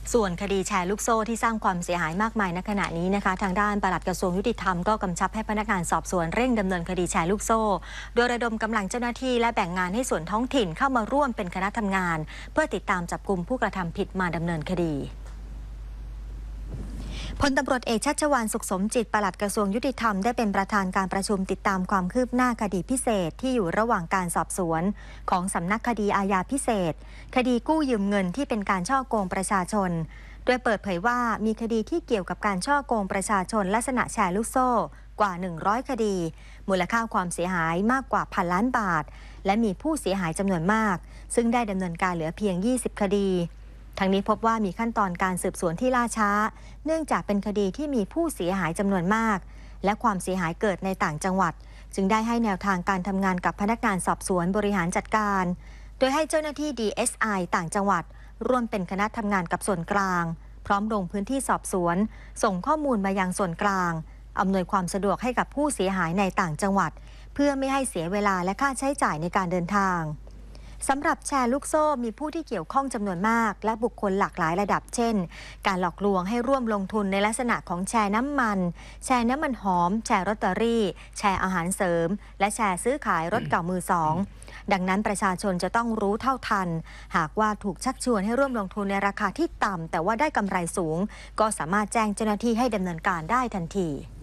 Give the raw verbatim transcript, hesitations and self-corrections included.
ส่วนคดีแชร์ลูกโซ่ที่สร้างความเสียหายมากมายณขณะนี้นะคะทางด้านปลัดกระทรวงยุติธรรมก็กำชับให้พนักงานสอบสวนเร่งดำเนินคดีแชร์ลูกโซ่โดยระดมกำลังเจ้าหน้าที่และแบ่งงานให้ส่วนท้องถิ่นเข้ามาร่วมเป็นคณะทำงานเพื่อติดตามจับกุมผู้กระทำผิดมาดำเนินคดีพลตำรวจเอกชัชวาลสุขสมจิตปลัดกระทรวงยุติธรรมได้เป็นประธานการประชุมติดตามความคืบหน้าคดีพิเศษที่อยู่ระหว่างการสอบสวนของสำนักคดีอาญาพิเศษคดีกู้ยืมเงินที่เป็นการฉ้อโกงประชาชนโดยเปิดเผยว่ามีคดีที่เกี่ยวกับการฉ้อโกงประชาชนลักษณะแชร์ลูกโซ่กว่าหนึ่งร้อยคดีมูลค่าความเสียหายมากกว่าพันล้านบาทและมีผู้เสียหายจำนวนมากซึ่งได้ดำเนินการเหลือเพียงยี่สิบคดีทั้งนี้พบว่ามีขั้นตอนการสืบสวนที่ล่าช้าเนื่องจากเป็นคดีที่มีผู้เสียหายจำนวนมากและความเสียหายเกิดในต่างจังหวัดจึงได้ให้แนวทางการทำงานกับพนักงานสอบสวนบริหารจัดการโดยให้เจ้าหน้าที่ ดี เอส ไอ ต่างจังหวัดร่วมเป็นคณะทำงานกับส่วนกลางพร้อมลงพื้นที่สอบสวนส่งข้อมูลมายังส่วนกลางอำนวยความสะดวกให้กับผู้เสียหายในต่างจังหวัดเพื่อไม่ให้เสียเวลาและค่าใช้จ่ายในการเดินทางสำหรับแชร์ลูกโซ่มีผู้ที่เกี่ยวข้องจำนวนมากและบุคคลหลากหลายระดับเช่นการหลอกลวงให้ร่วมลงทุนในลักษณะของแชร์น้ำมันแชร์น้ำมันหอมแชร์ลอตเตอรี่แชร์อาหารเสริมและแชร์ซื้อขายรถเก่ามือสองดังนั้นประชาชนจะต้องรู้เท่าทันหากว่าถูกชักชวนให้ร่วมลงทุนในราคาที่ต่ำแต่ว่าได้กำไรสูงก็สามารถแจ้งเจ้าหน้าที่ให้ดำเนินการได้ทันที